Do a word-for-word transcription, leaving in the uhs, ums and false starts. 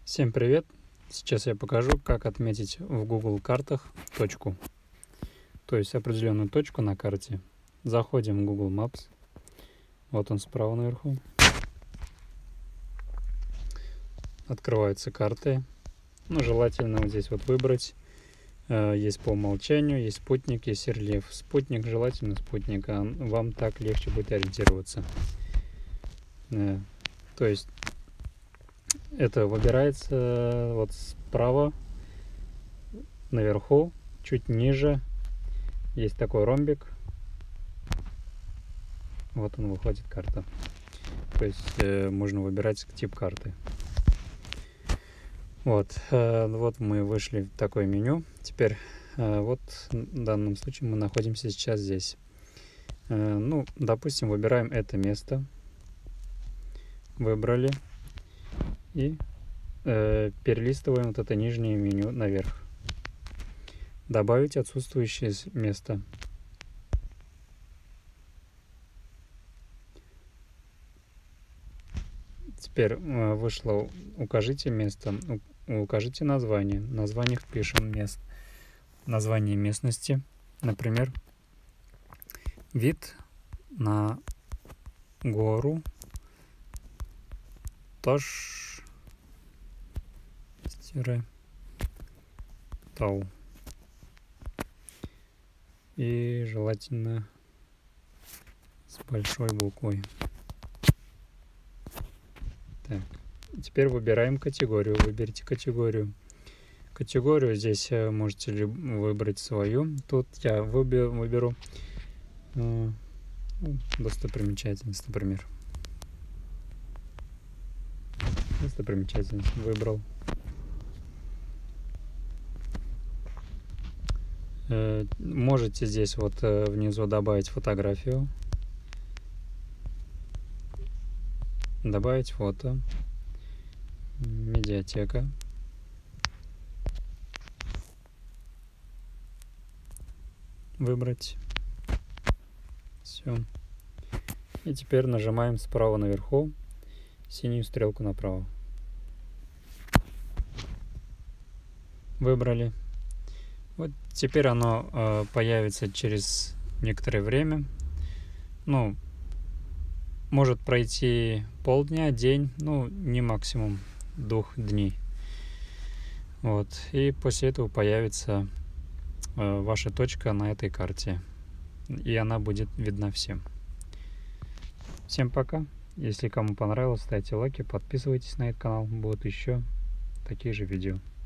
Всем привет! Сейчас я покажу, как отметить в Google картах точку, то есть определенную точку на карте. Заходим в Google Maps, вот он справа наверху. Открываются карты, ну желательно вот здесь вот выбрать. Есть по умолчанию, есть спутник, есть рельеф. Спутник, желательно спутник, а вам так легче будет ориентироваться. То есть это выбирается вот справа, наверху, чуть ниже. Есть такой ромбик. Вот он выходит, карта. То есть э, можно выбирать тип карты. Вот, э, вот мы вышли в такое меню. Теперь э, вот в данном случае мы находимся сейчас здесь. Э, ну, допустим, выбираем это место. Выбрали. И э, перелистываем вот это нижнее меню наверх. Добавить отсутствующее место. Теперь э, вышло, укажите место, укажите название. В названиях пишем мест, название местности. Например, вид на гору Тош Тау. И желательно с большой буквой. Так. Теперь выбираем категорию. Выберите категорию. Категорию здесь можете выбрать свою. Тут я выберу, выберу э, достопримечательность, например. Достопримечательность выбрал. Э, можете здесь вот э, внизу добавить фотографию. Добавить фото. Медиатека. Выбрать. Все. И теперь нажимаем справа наверху синюю стрелку направо. Выбрали. Вот теперь оно э, появится через некоторое время. Ну, может пройти полдня, день, ну, не максимум двух дней. Вот. И после этого появится э, ваша точка на этой карте. И она будет видна всем. Всем пока. Если кому понравилось, ставьте лайки, подписывайтесь на этот канал. Будут еще такие же видео.